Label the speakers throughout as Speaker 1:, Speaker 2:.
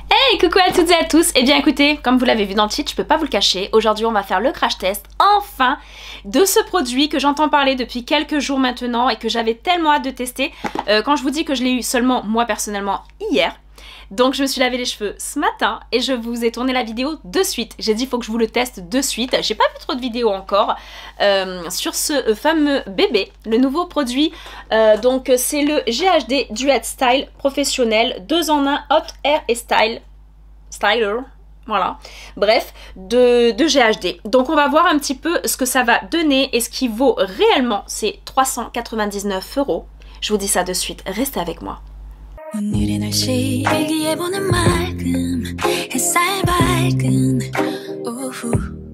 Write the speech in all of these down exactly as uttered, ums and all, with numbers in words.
Speaker 1: Hey, coucou à toutes et à tous. Eh bien écoutez, comme vous l'avez vu dans le titre, je peux pas vous le cacher. Aujourd'hui on va faire le crash test, enfin, de ce produit que j'entends parler depuis quelques jours maintenant et que j'avais tellement hâte de tester. Euh, quand je vous dis que je l'ai eu seulement moi personnellement hier. Donc je me suis lavé les cheveux ce matin et je vous ai tourné la vidéo de suite. J'ai dit il faut que je vous le teste de suite. J'ai pas vu trop de vidéos encore euh, sur ce fameux bébé, le nouveau produit. Euh, donc c'est le G H D Duet Style professionnel, deux en un Hot Air et Style, Styler. Voilà, bref, de, de G H D. Donc on va voir un petit peu ce que ça va donner et ce qui vaut réellement. C'est trois cent quatre-vingt-dix-neuf euros. Je vous dis ça de suite, restez avec moi. 오늘의 날씨 일기예보는 맑음 햇살 밝은 오후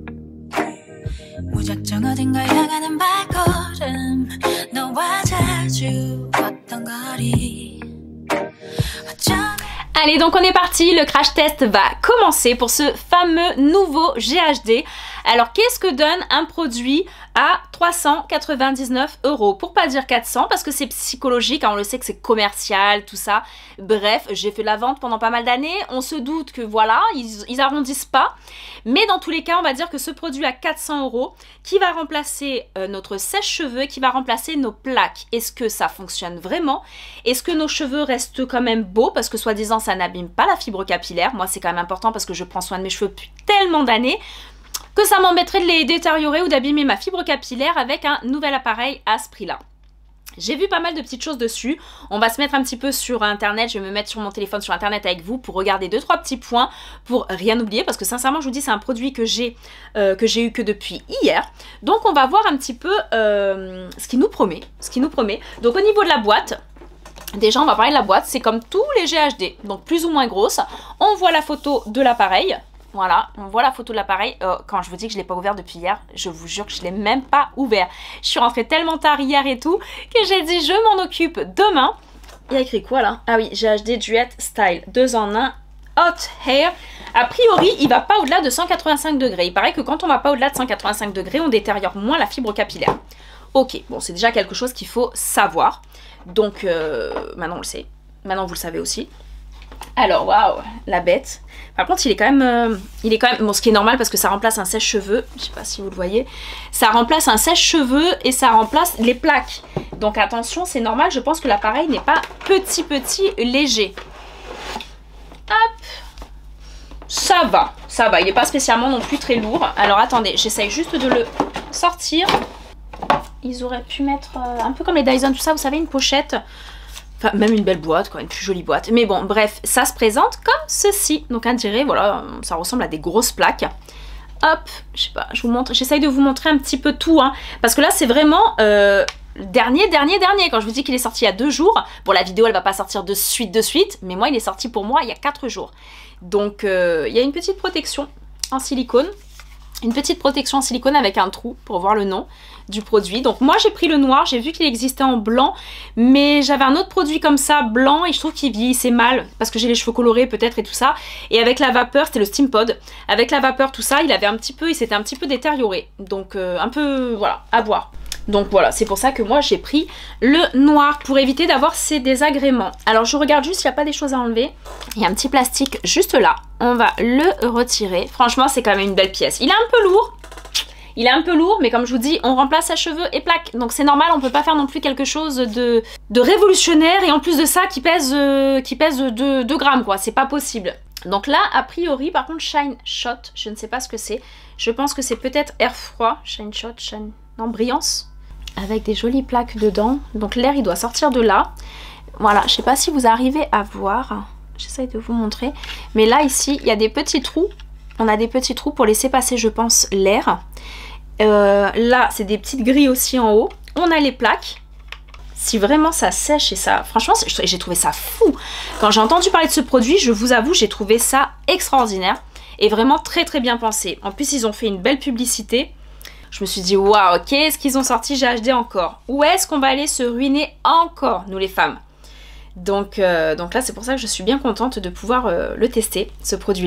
Speaker 1: 무작정 어딘가 향하는 발걸음 너와 자주 걷던 거리 Allez, donc on est parti, le crash test va commencer pour ce fameux nouveau G H D. Alors qu'est-ce que donne un produit à trois cent quatre-vingt-dix-neuf euros? Pour pas dire quatre cents, parce que c'est psychologique, hein, on le sait que c'est commercial, tout ça. Bref, j'ai fait la vente pendant pas mal d'années, on se doute que voilà, ils, ils arrondissent pas. Mais dans tous les cas, on va dire que ce produit à quatre cents euros, qui va remplacer euh, notre sèche-cheveux, qui va remplacer nos plaques. Est-ce que ça fonctionne vraiment? Est-ce que nos cheveux restent quand même beaux? Parce que soi-disant, ça n'abîme pas la fibre capillaire. Moi, c'est quand même important parce que je prends soin de mes cheveux depuis tellement d'années que ça m'embêterait de les détériorer ou d'abîmer ma fibre capillaire avec un nouvel appareil à ce prix-là. J'ai vu pas mal de petites choses dessus. On va se mettre un petit peu sur internet. Je vais me mettre sur mon téléphone sur internet avec vous pour regarder deux trois petits points pour rien oublier, parce que sincèrement je vous dis c'est un produit que j'ai euh, que j'ai eu que depuis hier. Donc on va voir un petit peu euh, ce qu'il nous promet, ce qu'il nous promet. Donc au niveau de la boîte, déjà on va parler de la boîte. C'est comme tous les G H D, donc plus ou moins grosse. On voit la photo de l'appareil. Voilà, on voit la photo de l'appareil. Euh, quand je vous dis que je ne l'ai pas ouvert depuis hier, je vous jure que je ne l'ai même pas ouvert. Je suis rentrée tellement tard hier et tout que j'ai dit je m'en occupe demain. Il y a écrit quoi là? Ah oui, G H D Duet Style, deux en un Hot Hair. A priori, il ne va pas au-delà de cent quatre-vingt-cinq degrés. Il paraît que quand on ne va pas au-delà de cent quatre-vingt-cinq degrés, on détériore moins la fibre capillaire. Ok, bon, c'est déjà quelque chose qu'il faut savoir. Donc, euh, maintenant on le sait. Maintenant vous le savez aussi. Alors, waouh, la bête. Par contre, il est quand même, euh, il est quand même, bon, ce qui est normal parce que ça remplace un sèche-cheveux. Je sais pas si vous le voyez. Ça remplace un sèche-cheveux et ça remplace les plaques. Donc attention, c'est normal. Je pense que l'appareil n'est pas petit, petit, léger. Hop, ça va, ça va. Il n'est pas spécialement non plus très lourd. Alors attendez, j'essaye juste de le sortir. Ils auraient pu mettre euh, un peu comme les Dyson, tout ça. Vous savez, une pochette. Enfin, même une belle boîte, quoi, une plus jolie boîte. Mais bon, bref, ça se présente comme ceci. Donc, on dirait, voilà, ça ressemble à des grosses plaques. Hop, je sais pas, je vous montre, j'essaye de vous montrer un petit peu tout, hein. Parce que là, c'est vraiment euh, dernier, dernier, dernier. Quand je vous dis qu'il est sorti il y a deux jours, bon, la vidéo, elle va pas sortir de suite, de suite. Mais moi, il est sorti pour moi il y a quatre jours. Donc, euh, il y a une petite protection en silicone. Une petite protection en silicone avec un trou pour voir le nom du produit. Donc moi j'ai pris le noir, j'ai vu qu'il existait en blanc, mais j'avais un autre produit comme ça, blanc, et je trouve qu'il vieillissait mal, parce que j'ai les cheveux colorés peut-être et tout ça. Et avec la vapeur, c'était le Steam Pod, avec la vapeur tout ça, il avait un petit peu, il s'était un petit peu détérioré. Donc euh, un peu, voilà, à voir. Donc voilà, c'est pour ça que moi j'ai pris le noir, pour éviter d'avoir ces désagréments. Alors je regarde juste s'il n'y a pas des choses à enlever. Il y a un petit plastique juste là, on va le retirer. Franchement c'est quand même une belle pièce. Il est un peu lourd, il est un peu lourd, mais comme je vous dis, on remplace à cheveux et plaques. Donc c'est normal, on peut pas faire non plus quelque chose de, de révolutionnaire, et en plus de ça qui pèse, euh, qui pèse deux grammes quoi, c'est pas possible. Donc là, a priori, par contre, Shine Shot, je ne sais pas ce que c'est. Je pense que c'est peut-être air froid, Shine Shot, Shine... non, brillance. Avec des jolies plaques dedans. Donc l'air il doit sortir de là. Voilà, je sais pas si vous arrivez à voir. J'essaye de vous montrer. Mais là ici il y a des petits trous. On a des petits trous pour laisser passer je pense l'air. Euh, là c'est des petites grilles aussi en haut. On a les plaques. Si vraiment ça sèche et ça... Franchement j'ai trouvé ça fou. Quand j'ai entendu parler de ce produit, je vous avoue j'ai trouvé ça extraordinaire. Et vraiment très très bien pensé. En plus ils ont fait une belle publicité. Je me suis dit, waouh, qu'est-ce qu'ils ont sorti G H D encore? Où est-ce qu'on va aller se ruiner encore, nous les femmes? Donc, euh, donc là, c'est pour ça que je suis bien contente de pouvoir euh, le tester, ce produit-là.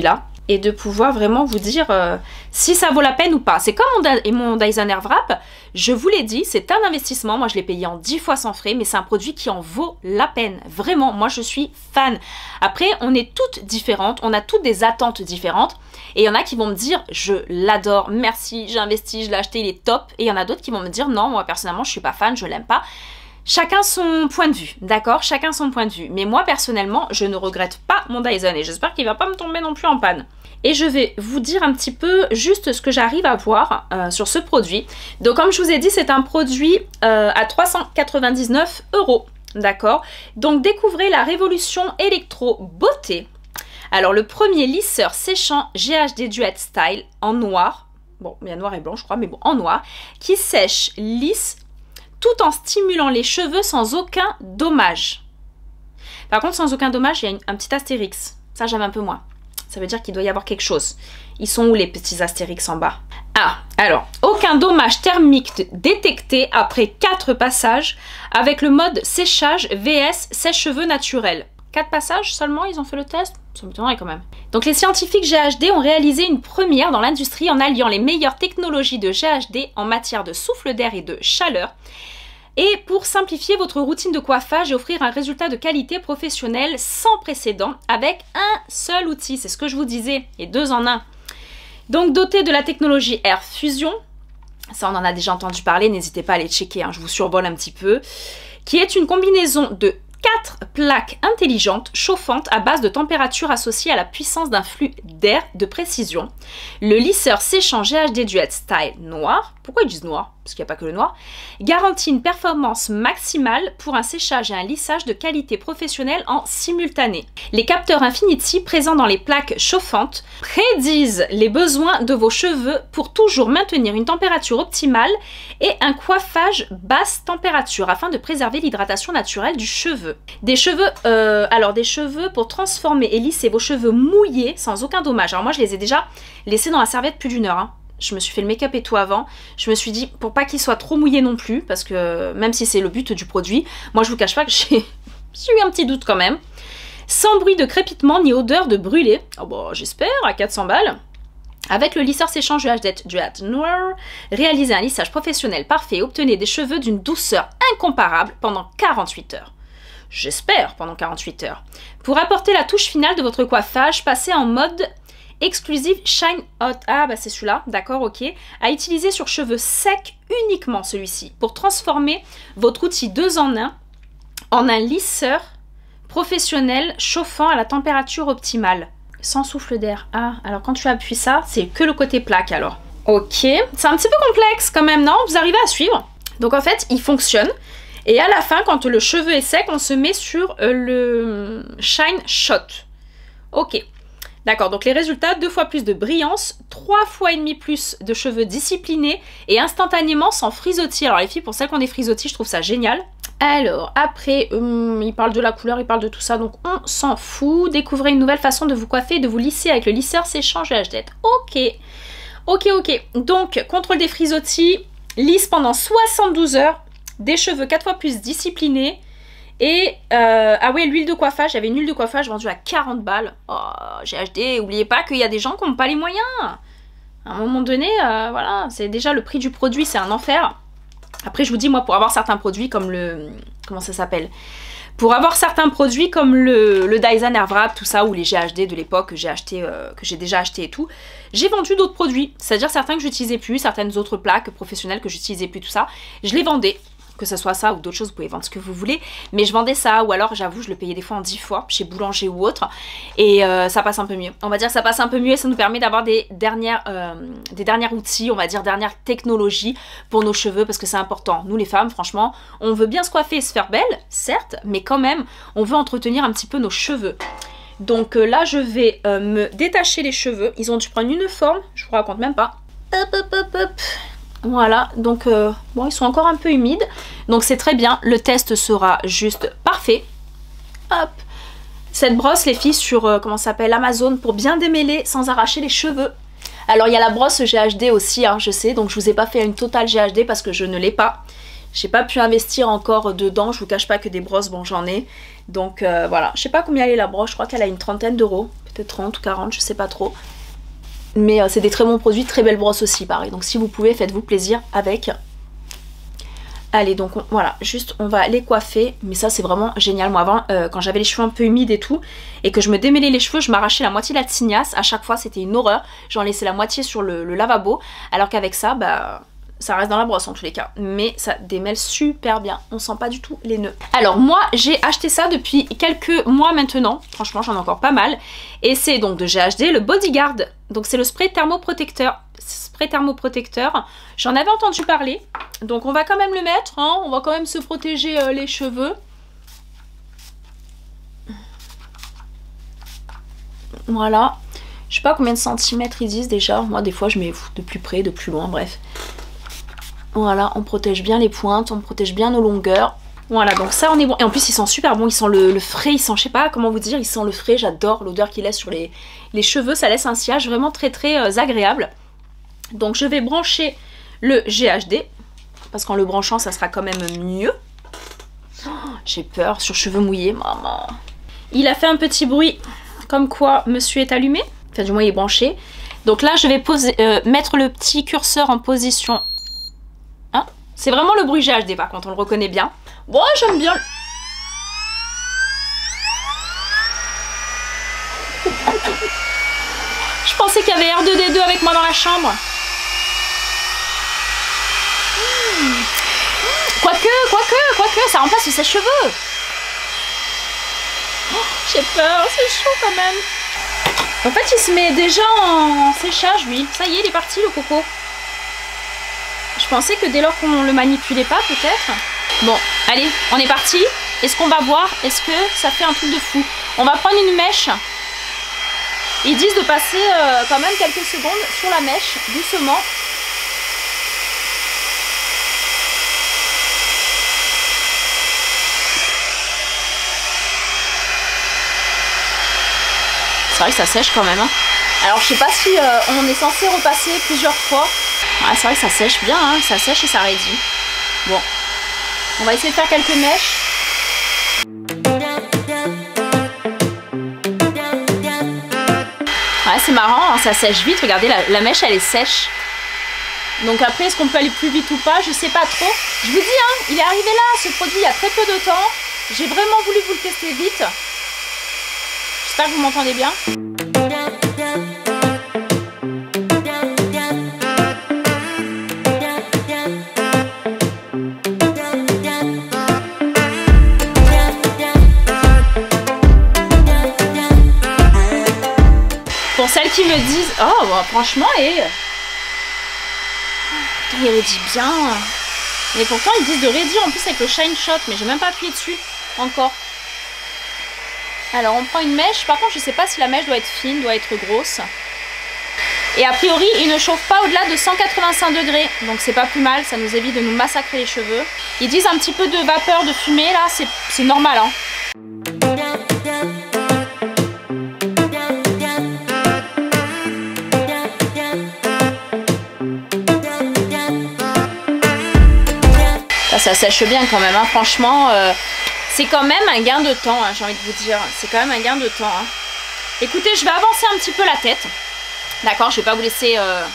Speaker 1: et de pouvoir vraiment vous dire euh, si ça vaut la peine ou pas. C'est comme mon, mon Dyson Airwrap, je vous l'ai dit, c'est un investissement. Moi, je l'ai payé en dix fois sans frais, mais c'est un produit qui en vaut la peine. Vraiment, moi, je suis fan. Après, on est toutes différentes, on a toutes des attentes différentes. Et il y en a qui vont me dire, je l'adore, merci, j'ai investi, je l'ai acheté, il est top. Et il y en a d'autres qui vont me dire, non, moi, personnellement, je suis pas fan, je l'aime pas. Chacun son point de vue, d'accord? Chacun son point de vue. Mais moi, personnellement, je ne regrette pas mon Dyson et j'espère qu'il va pas me tomber non plus en panne. Et je vais vous dire un petit peu juste ce que j'arrive à voir euh, sur ce produit. Donc, comme je vous ai dit, c'est un produit euh, à trois cent quatre-vingt-dix-neuf euros, d'accord? Donc, découvrez la révolution électro beauté. Alors, le premier lisseur séchant G H D Duet Style en noir. Bon, il y a noir et blanc, je crois, mais bon, en noir. Qui sèche, lisse, tout en stimulant les cheveux sans aucun dommage. Par contre, sans aucun dommage, il y a une, un petit astérix. Ça, j'aime un peu moins. Ça veut dire qu'il doit y avoir quelque chose. Ils sont où les petits astérix en bas? Ah, alors, aucun dommage thermique détecté après quatre passages avec le mode séchage V S sèche-cheveux naturel. quatre passages seulement, ils ont fait le test? Ça m'étonnerait quand même. Donc les scientifiques G H D ont réalisé une première dans l'industrie en alliant les meilleures technologies de G H D en matière de souffle d'air et de chaleur. Et pour simplifier votre routine de coiffage et offrir un résultat de qualité professionnelle sans précédent avec un seul outil, c'est ce que je vous disais, et deux en un. Donc doté de la technologie Air Fusion, ça on en a déjà entendu parler, n'hésitez pas à aller checker, hein, je vous survole un petit peu, qui est une combinaison de quatre plaques intelligentes chauffantes à base de température associée à la puissance d'un flux d'air de précision. Le lisseur séchant G H D Duet Style noir, pourquoi ils disent noir? Parce qu'il n'y a pas que le noir, garantit une performance maximale pour un séchage et un lissage de qualité professionnelle en simultané. Les capteurs Infinity présents dans les plaques chauffantes prédisent les besoins de vos cheveux pour toujours maintenir une température optimale et un coiffage basse température afin de préserver l'hydratation naturelle du cheveu. Des cheveux, euh, alors des cheveux pour transformer et lisser vos cheveux mouillés sans aucun dommage. Alors moi je les ai déjà laissés dans la serviette plus d'une heure, hein. Je me suis fait le make-up et tout avant. Je me suis dit, pour pas qu'il soit trop mouillé non plus, parce que même si c'est le but du produit, moi je vous cache pas que j'ai eu un petit doute quand même. Sans bruit de crépitement ni odeur de brûlé. Oh bon, j'espère, à quatre cents balles. Avec le lisseur séchant G H D Duet Noir, réalisez un lissage professionnel parfait et obtenez des cheveux d'une douceur incomparable pendant quarante-huit heures. J'espère pendant quarante-huit heures. Pour apporter la touche finale de votre coiffage, passez en mode exclusive Shine Hot. Ah bah c'est celui-là, d'accord, ok. À utiliser sur cheveux secs uniquement celui-ci. Pour transformer votre outil deux en un en un lisseur professionnel chauffant à la température optimale. Sans souffle d'air. Ah, alors quand tu appuies ça, c'est que le côté plaque alors. Ok, c'est un petit peu complexe quand même, non? Vous arrivez à suivre? Donc en fait, il fonctionne. Et à la fin, quand le cheveu est sec, on se met sur euh, le Shine Shot. Ok. D'accord, donc les résultats, deux fois plus de brillance, trois fois et demi plus de cheveux disciplinés et instantanément sans frisottis. Alors les filles, pour celles qui ont des frisottis, je trouve ça génial. Alors, après, hum, il parle de la couleur, il parle de tout ça, donc on s'en fout. Découvrez une nouvelle façon de vous coiffer et de vous lisser avec le lisseur séchant G H D. Ok, ok, ok. Donc, contrôle des frisottis, lisse pendant soixante-douze heures, des cheveux quatre fois plus disciplinés. Et, euh, ah ouais, l'huile de coiffage, j'avais une huile de coiffage vendue à quarante balles. Oh, G H D, n'oubliez pas qu'il y a des gens qui n'ont pas les moyens. À un moment donné, euh, voilà, c'est déjà le prix du produit, c'est un enfer. Après, je vous dis, moi, pour avoir certains produits comme le... Comment ça s'appelle? Pour avoir certains produits comme le, le Dyson Airwrap, tout ça, ou les G H D de l'époque que j'ai acheté, euh, que j'ai déjà acheté et tout, j'ai vendu d'autres produits. C'est-à-dire certains que j'utilisais plus, certaines autres plaques professionnelles que j'utilisais plus, tout ça. Je les vendais. Que ce soit ça ou d'autres choses, vous pouvez vendre ce que vous voulez. Mais je vendais ça, ou alors j'avoue, je le payais des fois en dix fois, chez Boulanger ou autre. Et euh, ça passe un peu mieux. On va dire que ça passe un peu mieux et ça nous permet d'avoir des dernières, euh, des derniers outils, on va dire dernières technologies pour nos cheveux, parce que c'est important. Nous les femmes, franchement, on veut bien se coiffer et se faire belle, certes, mais quand même, on veut entretenir un petit peu nos cheveux. Donc euh, là, je vais euh, me détacher les cheveux. Ils ont dû prendre une forme, je vous raconte même pas. Hop, hop, hop, hop. Voilà, donc euh, bon, ils sont encore un peu humides, donc c'est très bien, le test sera juste parfait. Hop, cette brosse les filles sur, euh, comment ça s'appelle, Amazon, pour bien démêler sans arracher les cheveux. Alors il y a la brosse G H D aussi, hein, je sais, donc je vous ai pas fait une totale G H D parce que je ne l'ai pas. J'ai pas pu investir encore dedans, je vous cache pas que des brosses, bon j'en ai. Donc euh, voilà, je sais pas combien elle est la brosse, je crois qu'elle a une trentaine d'euros, peut-être trente ou quarante, je sais pas trop. Mais euh, c'est des très bons produits, très belles brosses aussi pareil. Donc si vous pouvez, faites-vous plaisir avec. Allez, donc on, voilà, juste on va les coiffer. Mais ça c'est vraiment génial. Moi avant, euh, quand j'avais les cheveux un peu humides et tout, et que je me démêlais les cheveux, je m'arrachais la moitié de la tignasse. À chaque fois c'était une horreur. J'en laissais la moitié sur le, le lavabo. Alors qu'avec ça, bah... ça reste dans la brosse en tous les cas, mais ça démêle super bien, on sent pas du tout les nœuds. Alors moi j'ai acheté ça depuis quelques mois maintenant, franchement j'en ai encore pas mal, et c'est donc de G H D le Bodyguard, donc c'est le spray thermoprotecteur, spray thermoprotecteur, j'en avais entendu parler, donc on va quand même le mettre, hein. On va quand même se protéger euh, les cheveux. Voilà, je sais pas combien de centimètres ils disent déjà, moi des fois je mets de plus près, de plus loin, bref. Voilà, on protège bien les pointes, on protège bien nos longueurs. Voilà, donc ça on est bon. Et en plus il sent super bon, il sent le, le frais, il sent, je sais pas comment vous dire, il sent le frais, j'adore l'odeur qu'il laisse sur les, les cheveux, ça laisse un sillage vraiment très très euh, agréable. Donc je vais brancher le G H D, parce qu'en le branchant ça sera quand même mieux. Oh, j'ai peur, sur cheveux mouillés, maman. Il a fait un petit bruit, comme quoi monsieur est allumé, enfin du moins il est branché. Donc là je vais poser, euh, mettre le petit curseur en position... C'est vraiment le bruit G H D par contre, on le reconnaît bien. Bon, j'aime bien. Je pensais qu'il y avait R deux D deux avec moi dans la chambre. Mmh. Quoique, quoique, quoique, ça remplace le sèche-cheveux. Oh, j'ai peur, c'est chaud quand même. En fait, il se met déjà en séchage, lui. Ça y est, il est parti le coco. Je pensais que dès lors qu'on le manipulait pas, peut-être. Bon, allez, on est parti. Est-ce qu'on va voir? Est-ce que ça fait un truc de fou? On va prendre une mèche. Ils disent de passer euh, quand même quelques secondes sur la mèche, doucement. C'est vrai que ça sèche quand même. Hein. Alors je sais pas si euh, on est censé repasser plusieurs fois. Ah, c'est vrai que ça sèche bien, hein, ça sèche et ça raidit. Bon, on va essayer de faire quelques mèches. Ouais, c'est marrant, hein, ça sèche vite. Regardez, la, la mèche, elle est sèche. Donc après, est-ce qu'on peut aller plus vite ou pas? Je sais pas trop. Je vous dis, hein, il est arrivé là, ce produit, il y a très peu de temps. J'ai vraiment voulu vous le tester vite. J'espère que vous m'entendez bien. Pour celles qui me disent, oh bah, franchement, et il raidit bien. Mais pourtant ils disent de raidir en plus avec le Shine Shot, mais j'ai même pas appuyé dessus encore. Alors on prend une mèche, par contre je sais pas si la mèche doit être fine, doit être grosse. Et a priori il ne chauffe pas au-delà de cent quatre-vingt-cinq degrés, donc c'est pas plus mal, ça nous évite de nous massacrer les cheveux. Ils disent un petit peu de vapeur, de fumée là, c'est normal hein. Ça sèche bien quand même, hein. Franchement, euh, c'est quand même un gain de temps, hein, j'ai envie de vous dire. C'est quand même un gain de temps. Hein. Écoutez, je vais avancer un petit peu la tête. D'accord, je vais pas vous laisser... Euh...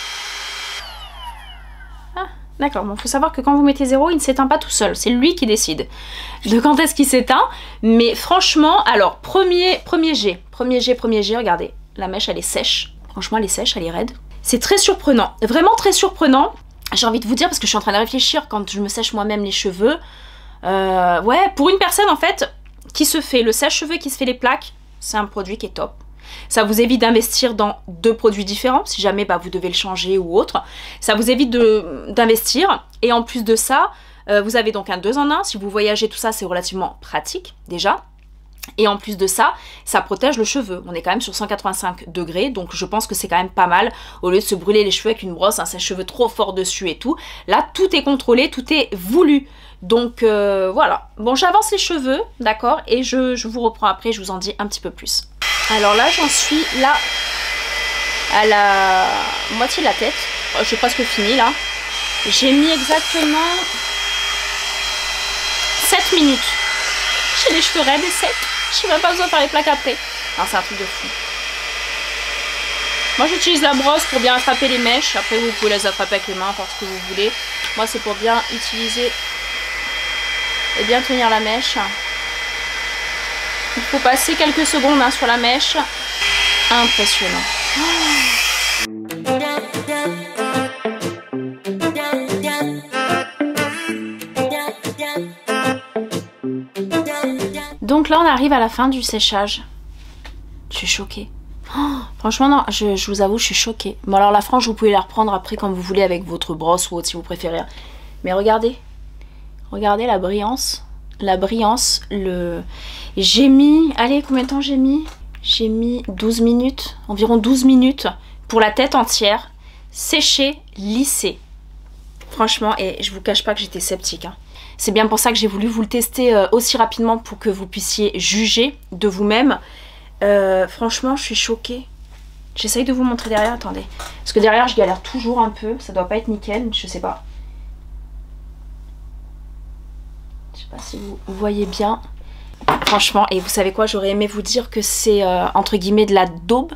Speaker 1: Ah, d'accord, bon, faut savoir que quand vous mettez zéro, il ne s'éteint pas tout seul. C'est lui qui décide de quand est-ce qu'il s'éteint. Mais franchement, alors, premier, premier jet, premier jet, premier jet, regardez. La mèche, elle est sèche. Franchement, elle est sèche, elle est raide. C'est très surprenant, vraiment très surprenant. J'ai envie de vous dire parce que je suis en train de réfléchir quand je me sèche moi-même les cheveux. Euh, ouais, pour une personne en fait qui se fait le sèche-cheveux, qui se fait les plaques, c'est un produit qui est top. Ça vous évite d'investir dans deux produits différents si jamais bah, vous devez le changer ou autre. Ça vous évite d'investir et en plus de ça, euh, vous avez donc un deux en un. Si vous voyagez tout ça, c'est relativement pratique déjà. Et en plus de ça, ça protège le cheveu. On est quand même sur cent quatre-vingt-cinq degrés, donc je pense que c'est quand même pas mal. Au lieu de se brûler les cheveux avec une brosse, un sèche-cheveux trop fort dessus et tout. Là, tout est contrôlé, tout est voulu. Donc euh, voilà. Bon, j'avance les cheveux, d'accord, et je, je vous reprends après, je vous en dis un petit peu plus. Alors là, j'en suis là à la moitié de la tête. Je suis presque finie là. J'ai mis exactement sept minutes. J'ai les cheveux raides et secs. J'ai même pas besoin de faire les plaques après. Non, c'est un truc de fou. Moi j'utilise la brosse pour bien attraper les mèches. Après vous pouvez les attraper avec les mains, faire ce que vous voulez. Moi c'est pour bien utiliser et bien tenir la mèche. Il faut passer quelques secondes hein, sur la mèche. Impressionnant. Donc là on arrive à la fin du séchage. Je suis choquée. Oh, franchement non, je, je vous avoue je suis choquée. Bon alors la frange vous pouvez la reprendre après quand vous voulez avec votre brosse ou autre si vous préférez. Mais regardez. Regardez la brillance. La brillance. Le... J'ai mis... Allez combien de temps j'ai mis? J'ai mis douze minutes. Environ douze minutes pour la tête entière. Séchée, lissée. Franchement, et je vous cache pas que j'étais sceptique. Hein. C'est bien pour ça que j'ai voulu vous le tester euh, aussi rapidement pour que vous puissiez juger de vous-même. Euh, franchement, je suis choquée. J'essaye de vous montrer derrière, attendez. Parce que derrière, je galère toujours un peu. Ça doit pas être nickel, je sais pas. Je sais pas si vous voyez bien. Franchement, et vous savez quoi, j'aurais aimé vous dire que c'est euh, entre guillemets de la daube.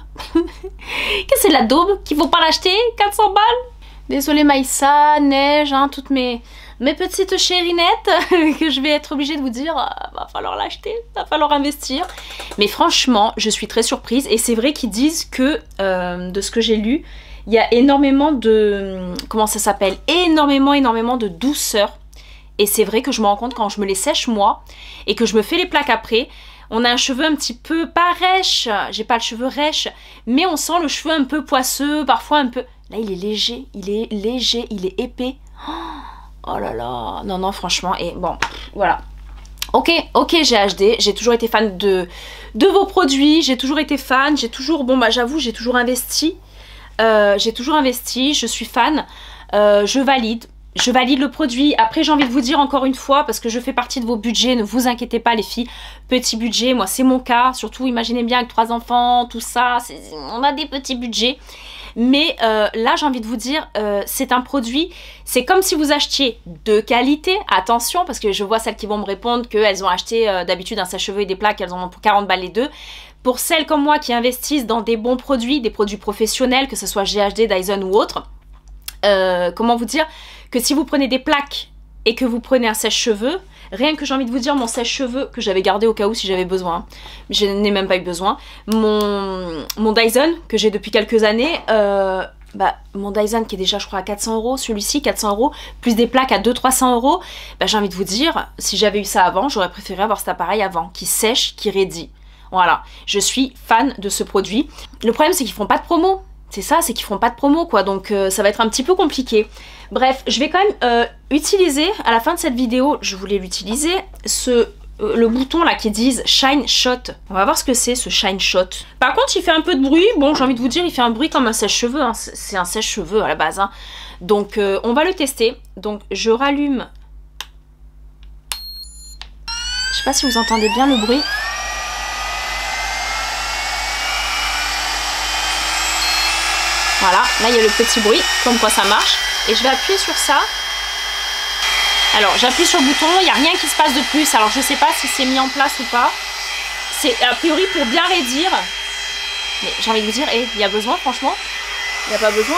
Speaker 1: Que c'est de la daube, qu'il faut pas l'acheter, quatre cents balles. Désolée Maïssa, Neige, hein, toutes mes... Mes petites chérinettes que je vais être obligée de vous dire, euh, va falloir l'acheter, va falloir investir. Mais franchement, je suis très surprise. Et c'est vrai qu'ils disent que, euh, de ce que j'ai lu, il y a énormément de... Comment ça s'appelle? Énormément, énormément de douceur. Et c'est vrai que je me rends compte quand je me les sèche moi et que je me fais les plaques après. On a un cheveu un petit peu, pas rêche, j'ai pas le cheveu rêche, mais on sent le cheveu un peu poisseux, parfois un peu... Là, il est léger, il est léger, il est épais. Oh Oh là là, non non franchement, et bon, voilà. Ok, ok G H D, j'ai toujours été fan de, de vos produits, j'ai toujours été fan, j'ai toujours, bon bah j'avoue, j'ai toujours investi, euh, j'ai toujours investi, je suis fan, euh, je valide, je valide le produit. Après j'ai envie de vous dire encore une fois, parce que je fais partie de vos budgets, ne vous inquiétez pas les filles, petit budget, moi c'est mon cas, surtout imaginez bien avec trois enfants, tout ça, on a des petits budgets. Mais euh, là j'ai envie de vous dire, euh, c'est un produit, c'est comme si vous achetiez de qualité, attention parce que je vois celles qui vont me répondre qu'elles ont acheté euh, d'habitude un sèche-cheveux et des plaques, elles en ont pour quarante balles les deux. Pour celles comme moi qui investissent dans des bons produits, des produits professionnels, que ce soit G H D, Dyson ou autre, euh, comment vous dire que si vous prenez des plaques et que vous prenez un sèche-cheveux, rien que j'ai envie de vous dire, mon sèche-cheveux que j'avais gardé au cas où si j'avais besoin, je n'ai même pas eu besoin, mon, mon Dyson que j'ai depuis quelques années, euh, bah, mon Dyson qui est déjà je crois à quatre cents euros, celui-ci quatre cents euros, plus des plaques à deux cents trois cents euros, bah, j'ai envie de vous dire, si j'avais eu ça avant, j'aurais préféré avoir cet appareil avant, qui sèche, qui raidit. Voilà, je suis fan de ce produit. Le problème c'est qu'ils font pas de promo. C'est ça, c'est qu'ils feront pas de promo quoi, donc euh, ça va être un petit peu compliqué. Bref, je vais quand même euh, utiliser, à la fin de cette vidéo, je voulais l'utiliser, ce euh, le bouton là qui dit Shine Shot. On va voir ce que c'est ce Shine Shot. Par contre, il fait un peu de bruit, bon j'ai envie de vous dire, il fait un bruit comme un sèche-cheveux, hein. C'est un sèche-cheveux à la base. Hein. Donc euh, on va le tester. Donc je rallume. Je sais pas si vous entendez bien le bruit. Voilà, là il y a le petit bruit, comme quoi ça marche. Et je vais appuyer sur ça. Alors j'appuie sur le bouton, il n'y a rien qui se passe de plus. Alors je sais pas si c'est mis en place ou pas. C'est a priori pour bien raidir. Mais j'ai envie de vous dire, eh, il y a besoin franchement. Il n'y a pas besoin.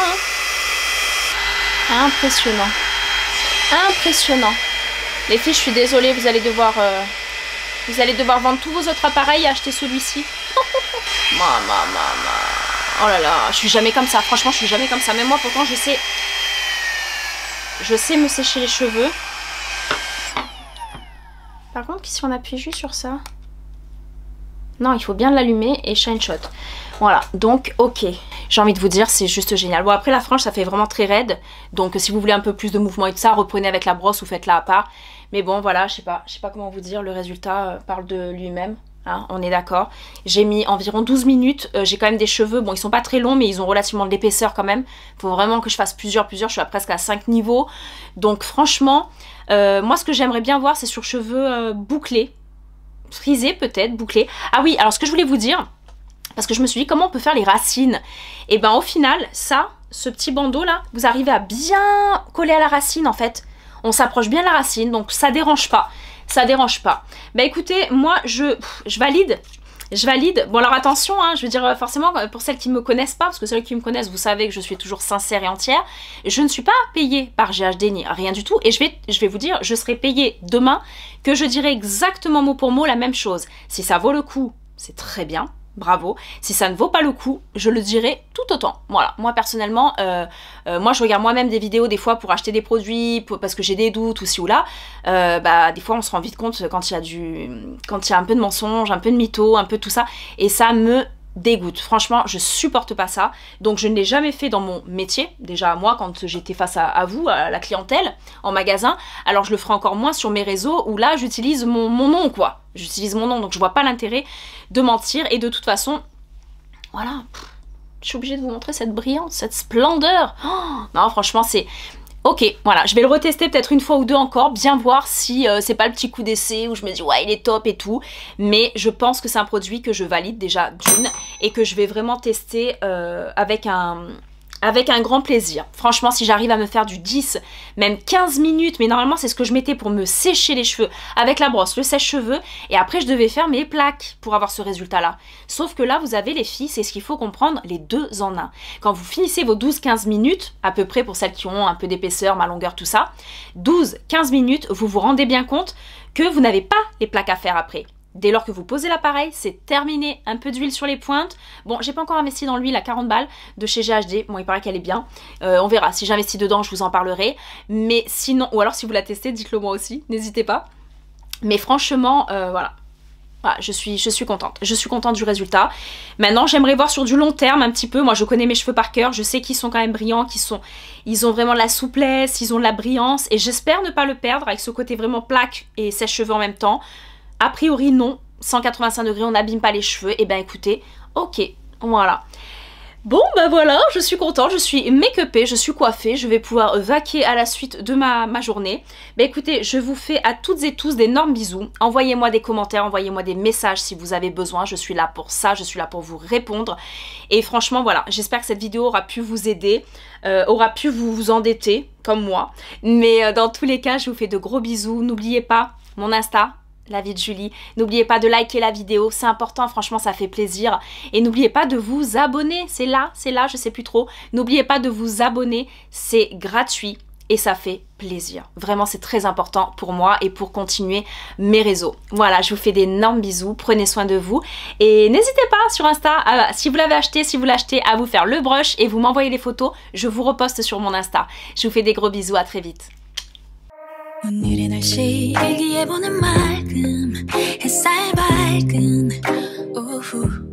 Speaker 1: Hein. Impressionnant. Impressionnant. Les filles, je suis désolée, vous allez devoir... Euh, vous allez devoir vendre tous vos autres appareils et acheter celui-ci. Maman, maman. Oh là là, je suis jamais comme ça. Franchement, je suis jamais comme ça. Mais moi, pourtant, je sais... Je sais me sécher les cheveux. Par contre, si on appuie juste sur ça... Non, il faut bien l'allumer et Shine Shot. Voilà, donc, ok. J'ai envie de vous dire, c'est juste génial. Bon, après, la frange, ça fait vraiment très raide. Donc, si vous voulez un peu plus de mouvement et tout ça, reprenez avec la brosse ou faites-la à part. Mais bon, voilà, je sais pas. Je sais pas comment vous dire. Le résultat euh, parle de lui-même. Hein, on est d'accord. J'ai mis environ douze minutes. Euh, j'ai quand même des cheveux. Bon, ils sont pas très longs, mais ils ont relativement de l'épaisseur quand même. Il faut vraiment que je fasse plusieurs, plusieurs. Je suis à presque à cinq niveaux. Donc, franchement, euh, moi, ce que j'aimerais bien voir, c'est sur cheveux euh, bouclés. Frisés, peut-être, bouclés. Ah oui, alors ce que je voulais vous dire, parce que je me suis dit, comment on peut faire les racines? Et ben, au final, ça, ce petit bandeau là, vous arrivez à bien coller à la racine, en fait. On s'approche bien de la racine, donc ça dérange pas. Ça dérange pas. Bah écoutez, moi je, je valide. je valide. Bon alors attention, hein, je veux dire forcément pour celles qui me connaissent pas, parce que celles qui me connaissent, vous savez que je suis toujours sincère et entière, je ne suis pas payée par G H D ni rien du tout, et je vais, je vais vous dire, je serai payée demain, que je dirai exactement mot pour mot la même chose. Si ça vaut le coup, c'est très bien. Bravo. Si ça ne vaut pas le coup, je le dirai tout autant. Voilà, moi personnellement, euh, euh, moi je regarde moi-même des vidéos des fois pour acheter des produits, pour, parce que j'ai des doutes ou ci ou là. Euh, bah, des fois on se rend vite compte quand il y a du, quand il y a un peu de mensonge, un peu de mytho, un peu tout ça, et ça me dégoûte. Franchement, je supporte pas ça. Donc je ne l'ai jamais fait dans mon métier. Déjà moi, quand j'étais face à, à vous, à la clientèle, en magasin, alors je le ferai encore moins sur mes réseaux où là j'utilise mon, mon nom quoi. J'utilise mon nom, donc je vois pas l'intérêt de mentir. Et de toute façon, voilà, pff, je suis obligée de vous montrer cette brillance, cette splendeur. Oh, non, franchement, c'est... Ok, voilà, je vais le retester peut-être une fois ou deux encore, bien voir si euh, c'est pas le petit coup d'essai où je me dis ouais il est top et tout, mais je pense que c'est un produit que je valide déjà d'une et que je vais vraiment tester euh, avec un... avec un grand plaisir. Franchement, si j'arrive à me faire du dix, même quinze minutes, mais normalement c'est ce que je mettais pour me sécher les cheveux avec la brosse, le sèche-cheveux, et après je devais faire mes plaques pour avoir ce résultat-là. Sauf que là, vous avez les filles, c'est ce qu'il faut comprendre, les deux en un. Quand vous finissez vos douze quinze minutes, à peu près pour celles qui ont un peu d'épaisseur, ma longueur, tout ça, douze quinze minutes, vous vous rendez bien compte que vous n'avez pas les plaques à faire après. Dès lors que vous posez l'appareil, c'est terminé. Un peu d'huile sur les pointes. Bon, j'ai pas encore investi dans l'huile à quarante balles de chez G H D. Bon, il paraît qu'elle est bien. Euh, on verra. Si j'investis dedans, je vous en parlerai. Mais sinon, ou alors si vous la testez, dites-le moi aussi. N'hésitez pas. Mais franchement, euh, voilà. Voilà, je suis, je suis contente. Je suis contente du résultat. Maintenant, j'aimerais voir sur du long terme un petit peu. Moi, je connais mes cheveux par cœur. Je sais qu'ils sont quand même brillants, qu'ils sont, ils ont vraiment de la souplesse, ils ont de la brillance. Et j'espère ne pas le perdre avec ce côté vraiment plaque et sèche-cheveux en même temps. A priori non, cent quatre-vingt-cinq degrés, on n'abîme pas les cheveux. Et ben écoutez, ok, voilà. Bon ben voilà, je suis contente, je suis make-upée, je suis coiffée, je vais pouvoir vaquer à la suite de ma, ma journée. Ben écoutez, je vous fais à toutes et tous d'énormes bisous. Envoyez-moi des commentaires, envoyez-moi des messages si vous avez besoin. Je suis là pour ça, je suis là pour vous répondre. Et franchement voilà, j'espère que cette vidéo aura pu vous aider, euh, aura pu vous, vous endetter comme moi. Mais euh, dans tous les cas, je vous fais de gros bisous. N'oubliez pas mon Insta, La Vie de Julie. N'oubliez pas de liker la vidéo, c'est important, franchement ça fait plaisir. Et n'oubliez pas de vous abonner, c'est là, c'est là, je sais plus trop. N'oubliez pas de vous abonner, c'est gratuit et ça fait plaisir. Vraiment c'est très important pour moi et pour continuer mes réseaux. Voilà, je vous fais d'énormes bisous, prenez soin de vous. Et n'hésitez pas sur Insta, à, si vous l'avez acheté, si vous l'achetez, à vous faire le brush et vous m'envoyez les photos, je vous reposte sur mon Insta. Je vous fais des gros bisous, à très vite. 오늘의 날씨 일기예보는 맑음 햇살 밝은 오후